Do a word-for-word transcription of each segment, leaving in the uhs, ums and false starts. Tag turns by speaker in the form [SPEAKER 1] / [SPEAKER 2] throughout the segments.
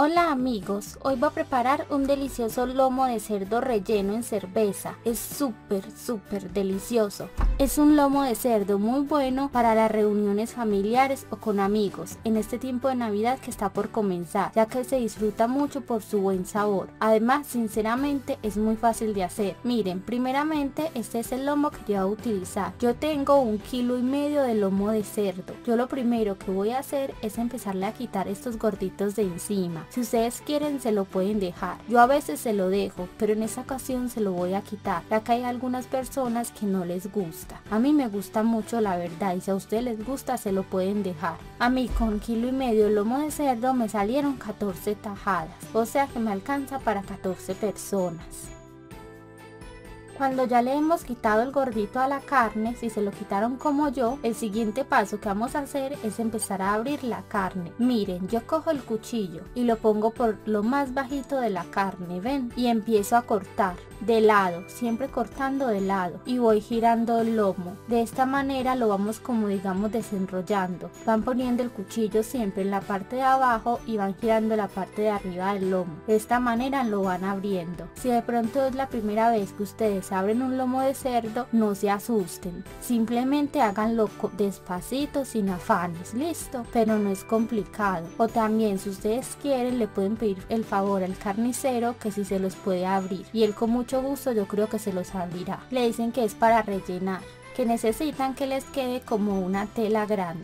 [SPEAKER 1] Hola amigos, hoy voy a preparar un delicioso lomo de cerdo relleno en cerveza. Es súper súper delicioso. Es un lomo de cerdo muy bueno para las reuniones familiares o con amigos en este tiempo de Navidad que está por comenzar, ya que se disfruta mucho por su buen sabor. Además, sinceramente es muy fácil de hacer. Miren, primeramente este es el lomo que yo voy a utilizar. Yo tengo un kilo y medio de lomo de cerdo. Yo lo primero que voy a hacer es empezarle a quitar estos gorditos de encima. Si ustedes quieren se lo pueden dejar, yo a veces se lo dejo, pero en esta ocasión se lo voy a quitar, ya que hay algunas personas que no les gusta. A mí me gusta mucho, la verdad, y si a ustedes les gusta se lo pueden dejar. A mí con kilo y medio de lomo de cerdo me salieron catorce tajadas, o sea que me alcanza para catorce personas. Cuando ya le hemos quitado el gordito a la carne, si se lo quitaron como yo, el siguiente paso que vamos a hacer es empezar a abrir la carne. Miren, yo cojo el cuchillo y lo pongo por lo más bajito de la carne, ven, y empiezo a cortar de lado, siempre cortando de lado, y voy girando el lomo. De esta manera lo vamos como digamos desenrollando. Van poniendo el cuchillo siempre en la parte de abajo y van girando la parte de arriba del lomo. De esta manera lo van abriendo. Si de pronto es la primera vez que ustedes abren un lomo de cerdo, no se asusten, simplemente háganlo despacito, sin afanes, listo, pero no es complicado. O también si ustedes quieren le pueden pedir el favor al carnicero que si se los puede abrir, y él con mucho gusto yo creo que se los abrirá. Le dicen que es para rellenar, que necesitan que les quede como una tela grande.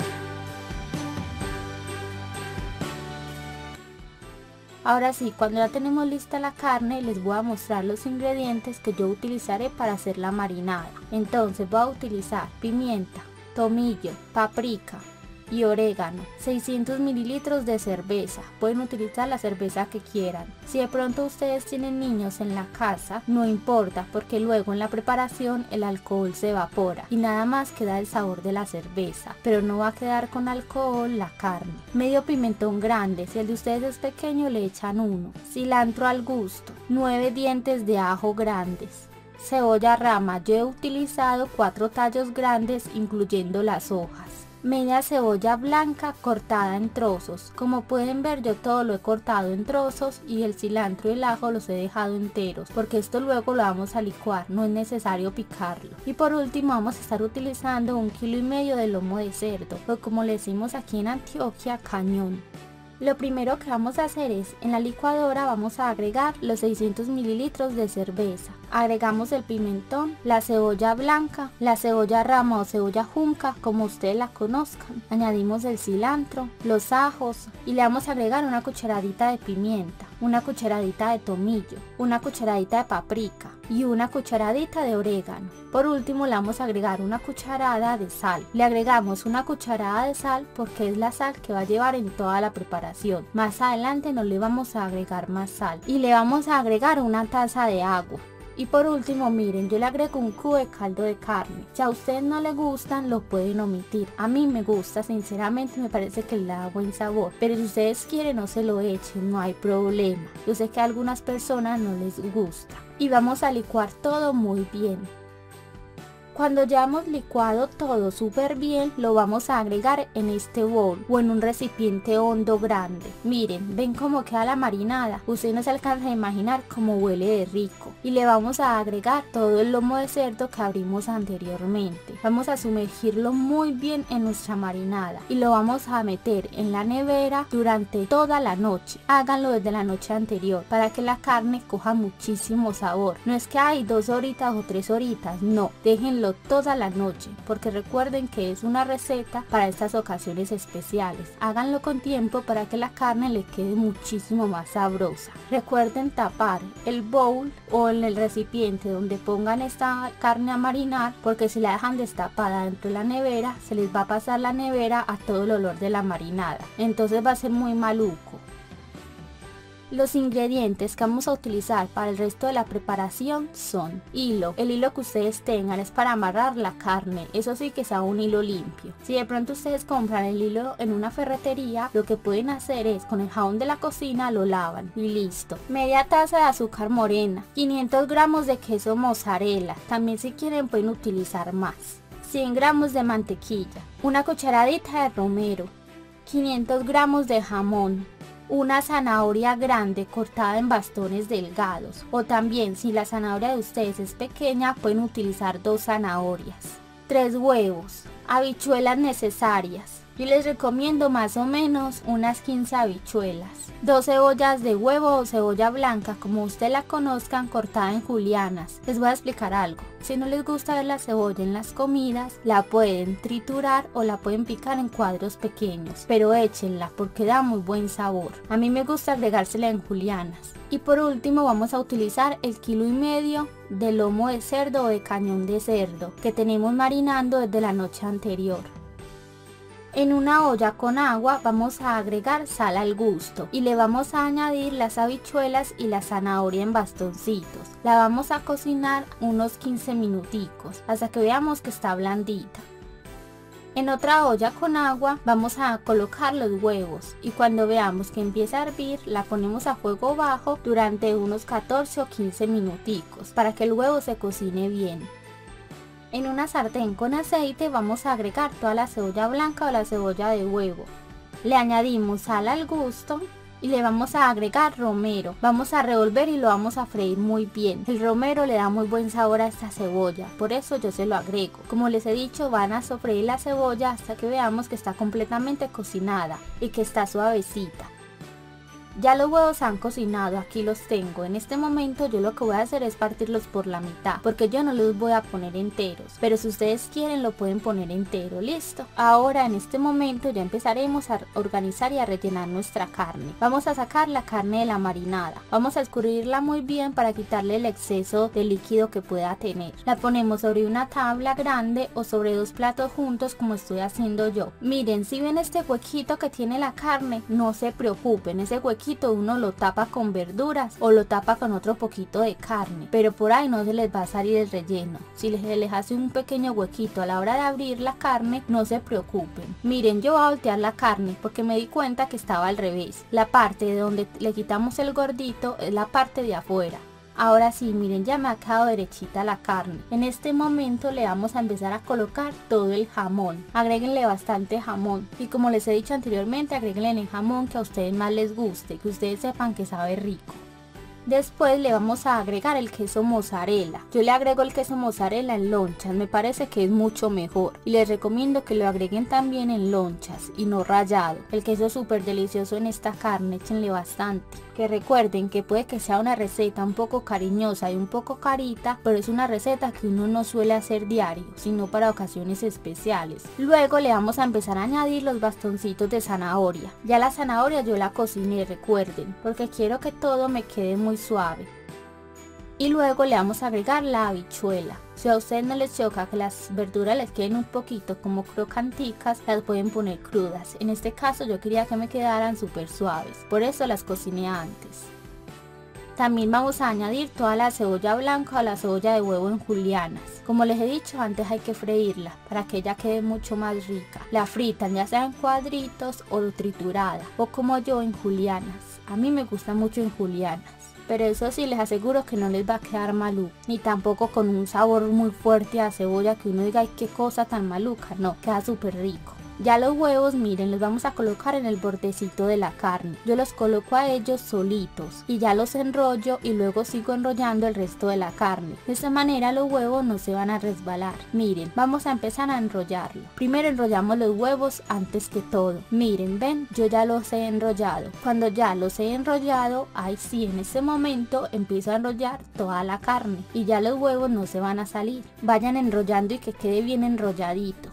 [SPEAKER 1] Ahora sí, cuando ya tenemos lista la carne, les voy a mostrar los ingredientes que yo utilizaré para hacer la marinada. Entonces voy a utilizar pimienta, tomillo, paprika y orégano, seiscientos mililitros de cerveza. Pueden utilizar la cerveza que quieran. Si de pronto ustedes tienen niños en la casa, no importa, porque luego en la preparación el alcohol se evapora y nada más queda el sabor de la cerveza, pero no va a quedar con alcohol la carne. Medio pimentón grande, si el de ustedes es pequeño le echan uno. Cilantro al gusto, nueve dientes de ajo grandes. Cebolla rama, yo he utilizado cuatro tallos grandes incluyendo las hojas. Media cebolla blanca cortada en trozos. Como pueden ver, yo todo lo he cortado en trozos y el cilantro y el ajo los he dejado enteros porque esto luego lo vamos a licuar, no es necesario picarlo. Y por último vamos a estar utilizando un kilo y medio de lomo de cerdo, o como le decimos aquí en Antioquia, cañón. Lo primero que vamos a hacer es, en la licuadora vamos a agregar los seiscientos mililitros de cerveza. Agregamos el pimentón, la cebolla blanca, la cebolla rama o cebolla junca, como ustedes la conozcan. Añadimos el cilantro, los ajos y le vamos a agregar una cucharadita de pimienta, una cucharadita de tomillo, una cucharadita de paprika y una cucharadita de orégano. Por último le vamos a agregar una cucharada de sal. Le agregamos una cucharada de sal porque es la sal que va a llevar en toda la preparación. Más adelante no le vamos a agregar más sal y le vamos a agregar una taza de agua. Y por último, miren, yo le agrego un cubo de caldo de carne. Si a ustedes no les gustan, lo pueden omitir. A mí me gusta, sinceramente me parece que le da buen sabor. Pero si ustedes quieren, no se lo echen, no hay problema. Yo sé que a algunas personas no les gusta. Y vamos a licuar todo muy bien. Cuando ya hemos licuado todo súper bien, lo vamos a agregar en este bowl o en un recipiente hondo grande. Miren, ven cómo queda la marinada. Usted no se alcanza a imaginar cómo huele de rico. Y le vamos a agregar todo el lomo de cerdo que abrimos anteriormente. Vamos a sumergirlo muy bien en nuestra marinada y lo vamos a meter en la nevera durante toda la noche. Háganlo desde la noche anterior para que la carne coja muchísimo sabor. No es que hay dos horitas o tres horitas, no, déjenlo toda la noche, porque recuerden que es una receta para estas ocasiones especiales. Háganlo con tiempo para que la carne le quede muchísimo más sabrosa. Recuerden tapar el bowl o en el recipiente donde pongan esta carne a marinar, porque si la dejan destapada dentro de la nevera, se les va a pasar la nevera a todo el olor de la marinada, entonces va a ser muy maluco. Los ingredientes que vamos a utilizar para el resto de la preparación son hilo. El hilo que ustedes tengan es para amarrar la carne, eso sí que sea un hilo limpio. Si de pronto ustedes compran el hilo en una ferretería, lo que pueden hacer es con el jabón de la cocina lo lavan y listo. Media taza de azúcar morena, quinientos gramos de queso mozzarella, también si quieren pueden utilizar más. cien gramos de mantequilla, una cucharadita de romero, quinientos gramos de jamón, una zanahoria grande cortada en bastones delgados, o también si la zanahoria de ustedes es pequeña pueden utilizar dos zanahorias, tres huevos, habichuelas necesarias. Yo les recomiendo más o menos unas quince habichuelas, dos cebollas de huevo o cebolla blanca, como ustedes la conozcan, cortada en julianas. Les voy a explicar algo. Si no les gusta ver la cebolla en las comidas, la pueden triturar o la pueden picar en cuadros pequeños, pero échenla porque da muy buen sabor. A mí me gusta agregársela en julianas. Y por último vamos a utilizar el kilo y medio de lomo de cerdo o de cañón de cerdo que tenemos marinando desde la noche anterior. En una olla con agua vamos a agregar sal al gusto y le vamos a añadir las habichuelas y la zanahoria en bastoncitos. La vamos a cocinar unos quince minuticos hasta que veamos que está blandita. En otra olla con agua vamos a colocar los huevos y cuando veamos que empieza a hervir la ponemos a fuego bajo durante unos catorce o quince minuticos para que el huevo se cocine bien. En una sartén con aceite vamos a agregar toda la cebolla blanca o la cebolla de huevo. Le añadimos sal al gusto y le vamos a agregar romero. Vamos a revolver y lo vamos a freír muy bien. El romero le da muy buen sabor a esta cebolla, por eso yo se lo agrego. Como les he dicho, van a sofreír la cebolla hasta que veamos que está completamente cocinada y que está suavecita. Ya los huevos han cocinado, aquí los tengo. En este momento yo lo que voy a hacer es partirlos por la mitad, porque yo no los voy a poner enteros, pero si ustedes quieren lo pueden poner entero. Listo. Ahora en este momento ya empezaremos a organizar y a rellenar nuestra carne. Vamos a sacar la carne de la marinada, vamos a escurrirla muy bien para quitarle el exceso de líquido que pueda tener. La ponemos sobre una tabla grande o sobre dos platos juntos como estoy haciendo yo. Miren, si ven este huequito que tiene la carne, no se preocupen, ese huequito uno lo tapa con verduras o lo tapa con otro poquito de carne, pero por ahí no se les va a salir el relleno. Si les, les hace un pequeño huequito a la hora de abrir la carne, no se preocupen. Miren, yo voy a voltear la carne porque me di cuenta que estaba al revés. La parte de donde le quitamos el gordito es la parte de afuera. Ahora sí, miren, ya me ha quedado derechita la carne. En este momento le vamos a empezar a colocar todo el jamón. Agréguenle bastante jamón. Y como les he dicho anteriormente, agréguenle el jamón que a ustedes más les guste, que ustedes sepan que sabe rico. Después le vamos a agregar el queso mozzarella. Yo le agrego el queso mozzarella en lonchas, me parece que es mucho mejor. Y les recomiendo que lo agreguen también en lonchas y no rallado. El queso es súper delicioso en esta carne, échenle bastante. Que recuerden que puede que sea una receta un poco cariñosa y un poco carita, pero es una receta que uno no suele hacer diario, sino para ocasiones especiales. Luego le vamos a empezar a añadir los bastoncitos de zanahoria. Ya la zanahoria yo la cociné, recuerden, porque quiero que todo me quede muy suave. Y luego le vamos a agregar la habichuela. Si a ustedes no les choca que las verduras les queden un poquito como crocanticas, las pueden poner crudas. En este caso yo quería que me quedaran súper suaves, por eso las cociné antes. También vamos a añadir toda la cebolla blanca o la cebolla de huevo en julianas. Como les he dicho antes, hay que freírla para que ella quede mucho más rica. La fritan ya sea en cuadritos o triturada, o como yo en julianas. A mí me gusta mucho en julianas. Pero eso sí, les aseguro que no les va a quedar maluco, ni tampoco con un sabor muy fuerte a cebolla que uno diga, ay, qué cosa tan maluca. No, queda súper rico. Ya los huevos, miren, los vamos a colocar en el bordecito de la carne. Yo los coloco a ellos solitos y ya los enrollo y luego sigo enrollando el resto de la carne. De esta manera los huevos no se van a resbalar. Miren, vamos a empezar a enrollarlo. Primero enrollamos los huevos antes que todo. Miren, ven, yo ya los he enrollado. Cuando ya los he enrollado, ahí sí, en ese momento empiezo a enrollar toda la carne y ya los huevos no se van a salir. Vayan enrollando y que quede bien enrolladito.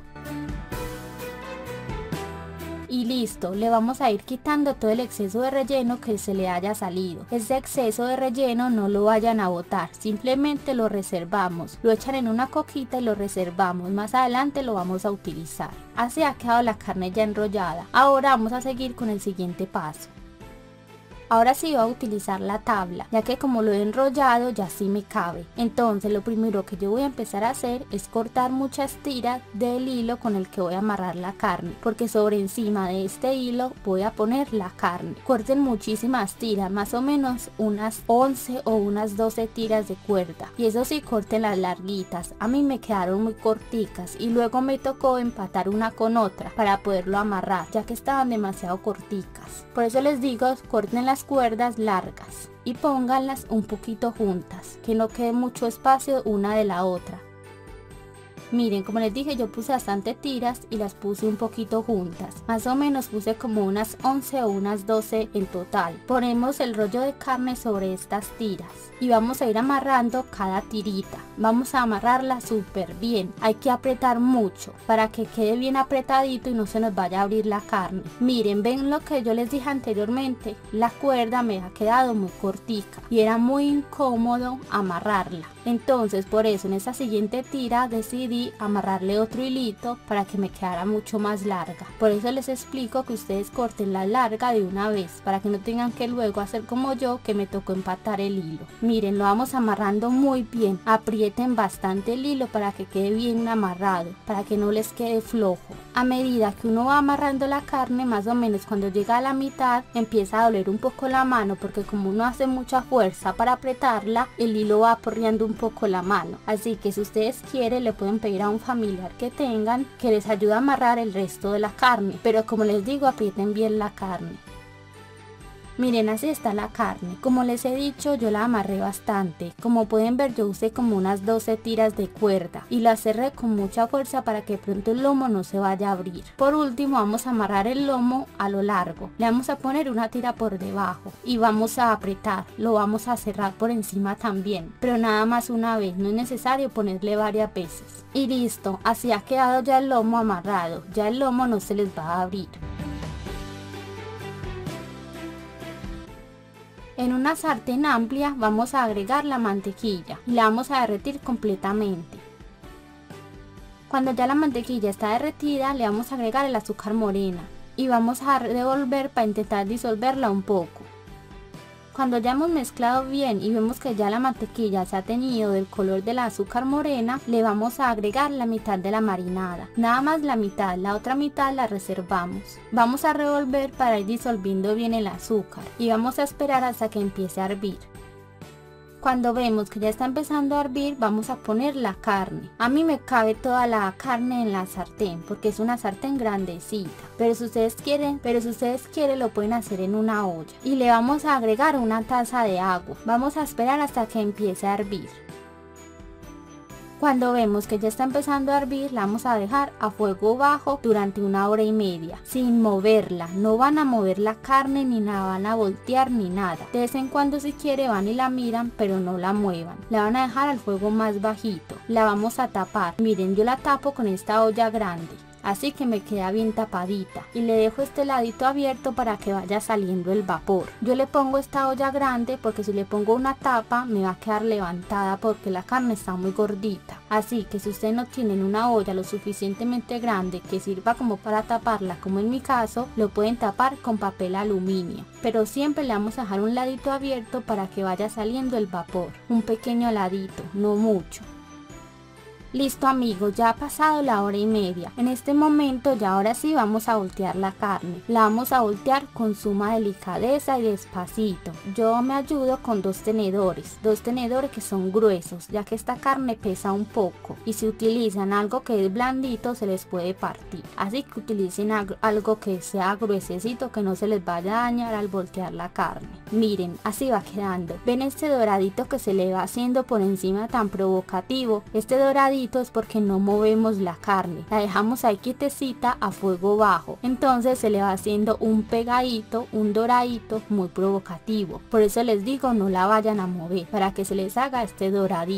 [SPEAKER 1] Y listo, le vamos a ir quitando todo el exceso de relleno que se le haya salido. Ese exceso de relleno no lo vayan a botar, simplemente lo reservamos. Lo echan en una coquita y lo reservamos, más adelante lo vamos a utilizar. Así ha quedado la carne ya enrollada. Ahora vamos a seguir con el siguiente paso. Ahora sí voy a utilizar la tabla, ya que como lo he enrollado ya sí me cabe. Entonces lo primero que yo voy a empezar a hacer es cortar muchas tiras del hilo con el que voy a amarrar la carne, porque sobre encima de este hilo voy a poner la carne. Corten muchísimas tiras, más o menos unas once o unas doce tiras de cuerda, y eso sí, corten las larguitas. A mí me quedaron muy corticas y luego me tocó empatar una con otra para poderlo amarrar, ya que estaban demasiado corticas. Por eso les digo, corten las cuerdas largas y pónganlas un poquito juntas, que no quede mucho espacio una de la otra. Miren, como les dije, yo puse bastante tiras y las puse un poquito juntas. Más o menos puse como unas once o unas doce en total. Ponemos el rollo de carne sobre estas tiras y vamos a ir amarrando cada tirita. Vamos a amarrarla súper bien. Hay que apretar mucho para que quede bien apretadito y no se nos vaya a abrir la carne. Miren, ven lo que yo les dije anteriormente. La cuerda me ha quedado muy cortica y era muy incómodo amarrarla. Entonces por eso en esa siguiente tira decidí amarrarle otro hilito para que me quedara mucho más larga. Por eso les explico que ustedes corten la larga de una vez, para que no tengan que luego hacer como yo, que me tocó empatar el hilo. Miren, lo vamos amarrando muy bien. Aprieten bastante el hilo para que quede bien amarrado, para que no les quede flojo. A medida que uno va amarrando la carne, más o menos cuando llega a la mitad empieza a doler un poco la mano, porque como uno hace mucha fuerza para apretarla, el hilo va aporreando un poco la mano. Así que si ustedes quieren, le pueden pedir a un familiar que tengan que les ayude a amarrar el resto de la carne, pero como les digo, aprieten bien la carne. Miren, así está la carne. Como les he dicho, yo la amarré bastante. Como pueden ver, yo usé como unas doce tiras de cuerda y la cerré con mucha fuerza para que pronto el lomo no se vaya a abrir. Por último, vamos a amarrar el lomo a lo largo. Le vamos a poner una tira por debajo y vamos a apretar. Lo vamos a cerrar por encima también, pero nada más una vez. No es necesario ponerle varias veces. Y listo, así ha quedado ya el lomo amarrado. Ya el lomo no se les va a abrir. En una sartén amplia vamos a agregar la mantequilla y la vamos a derretir completamente. Cuando ya la mantequilla está derretida, le vamos a agregar el azúcar morena y vamos a revolver para intentar disolverla un poco. Cuando ya hemos mezclado bien y vemos que ya la mantequilla se ha teñido del color del azúcar morena, le vamos a agregar la mitad de la marinada. Nada más la mitad, la otra mitad la reservamos. Vamos a revolver para ir disolviendo bien el azúcar y vamos a esperar hasta que empiece a hervir. Cuando vemos que ya está empezando a hervir, vamos a poner la carne. A mí me cabe toda la carne en la sartén porque es una sartén grandecita. Pero si ustedes quieren, pero si ustedes quieren lo pueden hacer en una olla. Y le vamos a agregar una taza de agua. Vamos a esperar hasta que empiece a hervir. Cuando vemos que ya está empezando a hervir, la vamos a dejar a fuego bajo durante una hora y media, sin moverla. No van a mover la carne, ni la van a voltear, ni nada. De vez en cuando si quiere van y la miran, pero no la muevan. La van a dejar al fuego más bajito. La vamos a tapar. Miren, yo la tapo con esta olla grande, así que me queda bien tapadita, y le dejo este ladito abierto para que vaya saliendo el vapor. Yo le pongo esta olla grande porque si le pongo una tapa me va a quedar levantada porque la carne está muy gordita. Así que si ustedes no tienen una olla lo suficientemente grande que sirva como para taparla, como en mi caso, lo pueden tapar con papel aluminio. Pero siempre le vamos a dejar un ladito abierto para que vaya saliendo el vapor. Un pequeño ladito, no mucho. Listo amigos, ya ha pasado la hora y media. En este momento ya ahora sí vamos a voltear la carne. La vamos a voltear con suma delicadeza y despacito. Yo me ayudo con dos tenedores, dos tenedores que son gruesos, ya que esta carne pesa un poco. Y si utilizan algo que es blandito se les puede partir. Así que utilicen algo que sea gruesecito, que no se les vaya a dañar al voltear la carne. Miren, así va quedando. ¿Ven este doradito que se le va haciendo por encima tan provocativo? Este doradito es porque no movemos la carne, la dejamos ahí quietecita a fuego bajo, entonces se le va haciendo un pegadito, un doradito muy provocativo. Por eso les digo, no la vayan a mover para que se les haga este doradito.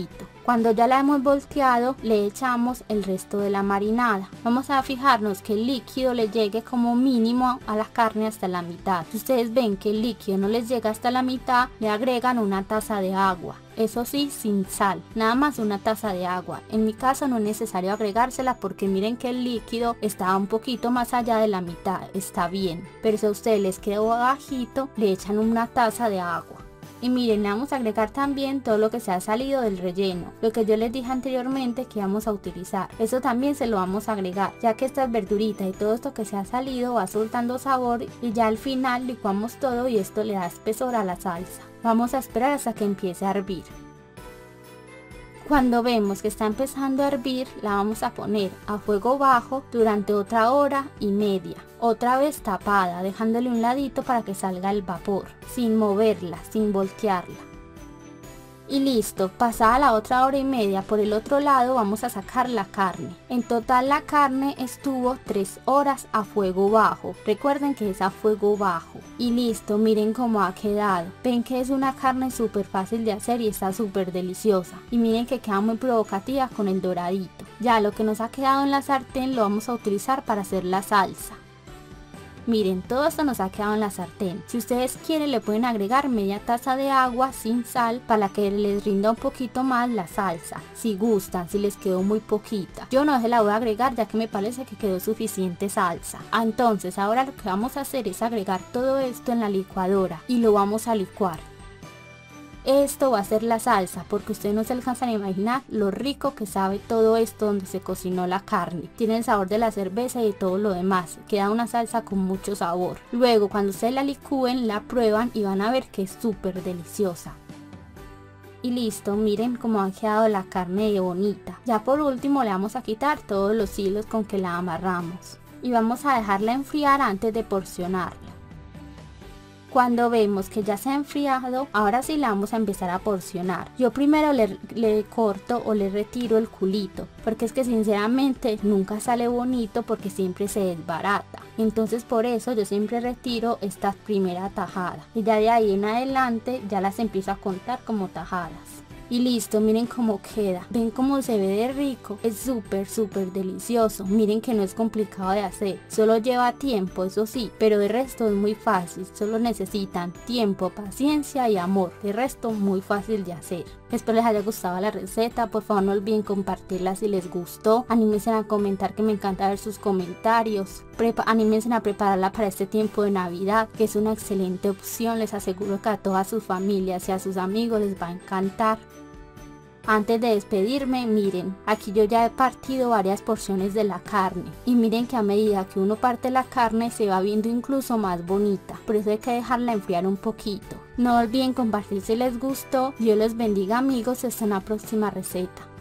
[SPEAKER 1] Cuando ya la hemos volteado, le echamos el resto de la marinada. Vamos a fijarnos que el líquido le llegue como mínimo a la carne hasta la mitad. Si ustedes ven que el líquido no les llega hasta la mitad, le agregan una taza de agua. Eso sí, sin sal, nada más una taza de agua. En mi caso no es necesario agregársela porque miren que el líquido está un poquito más allá de la mitad, está bien. Pero si a ustedes les quedó bajito, le echan una taza de agua. Y miren, le vamos a agregar también todo lo que se ha salido del relleno, lo que yo les dije anteriormente que vamos a utilizar. Eso también se lo vamos a agregar, ya que estas verduritas y todo esto que se ha salido va soltando sabor y ya al final licuamos todo y esto le da espesor a la salsa. Vamos a esperar hasta que empiece a hervir. Cuando vemos que está empezando a hervir, la vamos a poner a fuego bajo durante otra hora y media. Otra vez tapada, dejándole un ladito para que salga el vapor, sin moverla, sin voltearla. Y listo, pasada la otra hora y media por el otro lado vamos a sacar la carne. En total la carne estuvo tres horas a fuego bajo. Recuerden que es a fuego bajo. Y listo, miren cómo ha quedado. Ven que es una carne súper fácil de hacer y está súper deliciosa. Y miren que queda muy provocativa con el doradito. Ya lo que nos ha quedado en la sartén lo vamos a utilizar para hacer la salsa. Miren, todo esto nos ha quedado en la sartén. Si ustedes quieren le pueden agregar media taza de agua sin sal para que les rinda un poquito más la salsa. Si gustan, si les quedó muy poquita. Yo no se la voy a agregar ya que me parece que quedó suficiente salsa. Entonces ahora lo que vamos a hacer es agregar todo esto en la licuadora y lo vamos a licuar. Esto va a ser la salsa porque ustedes no se alcanzan a imaginar lo rico que sabe todo esto donde se cocinó la carne. Tiene el sabor de la cerveza y de todo lo demás. Queda una salsa con mucho sabor. Luego cuando ustedes la licúen, la prueban y van a ver que es súper deliciosa. Y listo, miren cómo ha quedado la carne de bonita. Ya por último le vamos a quitar todos los hilos con que la amarramos. Y vamos a dejarla enfriar antes de porcionarla. Cuando vemos que ya se ha enfriado, ahora sí la vamos a empezar a porcionar. Yo primero le, le corto o le retiro el culito, porque es que sinceramente nunca sale bonito porque siempre se desbarata. Entonces por eso yo siempre retiro esta primera tajada. Y ya de ahí en adelante ya las empiezo a contar como tajadas. Y listo, miren cómo queda. Ven cómo se ve de rico. Es súper súper delicioso. Miren que no es complicado de hacer. Solo lleva tiempo, eso sí, pero de resto es muy fácil. Solo necesitan tiempo, paciencia y amor. De resto muy fácil de hacer. Espero les haya gustado la receta. Por favor no olviden compartirla si les gustó. Anímense a comentar, que me encanta ver sus comentarios. Prepa anímense a prepararla para este tiempo de Navidad, que es una excelente opción. Les aseguro que a todas sus familias y a sus amigos les va a encantar. Antes de despedirme, miren, aquí yo ya he partido varias porciones de la carne. Y miren que a medida que uno parte la carne se va viendo incluso más bonita. Por eso hay que dejarla enfriar un poquito. No olviden compartir si les gustó. Dios los bendiga amigos, hasta una próxima receta.